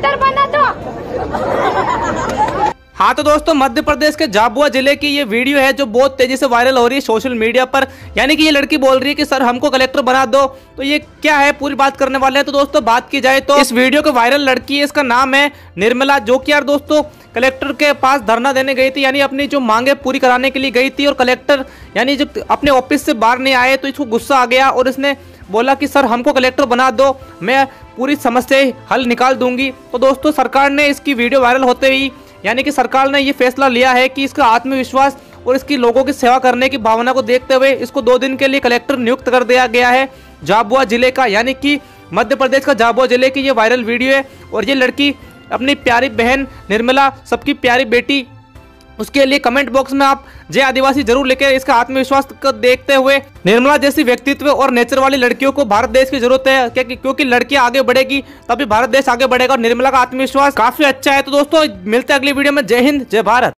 Collector बना दो। हाँ तो दोस्तों, मध्य प्रदेश के झाबुआ जिले की ये वीडियो है जो बहुत तेजी से वायरल हो रही है सोशल मीडिया पर। यानी कि ये लड़की बोल रही है कि सर हमको कलेक्टर बना दो। तो ये क्या है, पूरी बात करने वाले हैं। तो दोस्तों बात की जाए तो इस वीडियो के वायरल लड़की है, इसका नाम है निर्मला, जो कि यार दोस्तों कलेक्टर के पास धरना देने गई थी, यानी अपनी जो मांगे पूरी कराने के लिए गई थी। और कलेक्टर यानी जब अपने ऑफिस से बाहर नहीं आए तो इसको गुस्सा आ गया और इसने बोला कि सर हमको कलेक्टर बना दो, मैं पूरी समस्या हल निकाल दूंगी। तो दोस्तों सरकार ने इसकी वीडियो वायरल होते ही यानी कि सरकार ने ये फैसला लिया है कि इसका आत्मविश्वास और इसकी लोगों की सेवा करने की भावना को देखते हुए इसको 2 दिन के लिए कलेक्टर नियुक्त कर दिया गया है झाबुआ जिले का। यानी कि मध्य प्रदेश का झाबुआ जिले की ये वायरल वीडियो है। और ये लड़की अपनी प्यारी बहन निर्मला, सबकी प्यारी बेटी, उसके लिए कमेंट बॉक्स में आप जय आदिवासी जरूर लिखे। इसका आत्मविश्वास को देखते हुए निर्मला जैसी व्यक्तित्व और नेचर वाली लड़कियों को भारत देश की जरूरत है, क्योंकि लड़कियां आगे बढ़ेगी तभी भारत देश आगे बढ़ेगा। और निर्मला का आत्मविश्वास काफी अच्छा है। तो दोस्तों मिलते हैं अगली वीडियो में। जय हिंद, जय भारत।